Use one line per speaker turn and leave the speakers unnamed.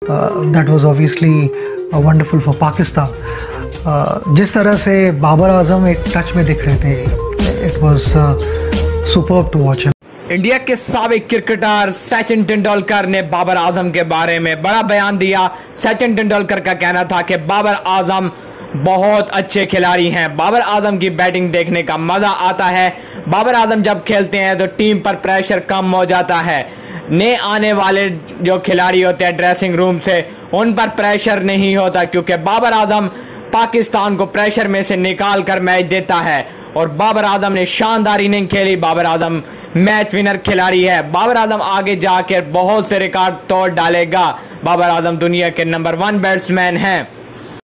That was obviously wonderful for Pakistan. जिस तरह से बाबर आजम एक टच में दिख रहे थे, it was superb to watch.
India के साबिक क्रिकेटर सचिन तेंदुलकर ने बाबर आजम के बारे में बड़ा बयान दिया। सचिन तेंदुलकर का कहना था कि बाबर आजम बहुत अच्छे खिलाड़ी हैं। बाबर आजम की बैटिंग देखने का मजा आता है। बाबर आजम जब खेलते हैं तो टीम पर प्रेशर कम हो जाता है। नए आने वाले जो खिलाड़ी होते हैं ड्रेसिंग रूम से, उन पर प्रेशर नहीं होता, क्योंकि बाबर आजम पाकिस्तान को प्रेशर में से निकाल कर मैच देता है। और बाबर आजम ने शानदार इनिंग खेली। बाबर आजम मैच विनर खिलाड़ी है। बाबर आजम आगे जाकर बहुत से रिकॉर्ड तोड़ डालेगा। बाबर आजम दुनिया के नंबर 1 बैट्समैन हैं।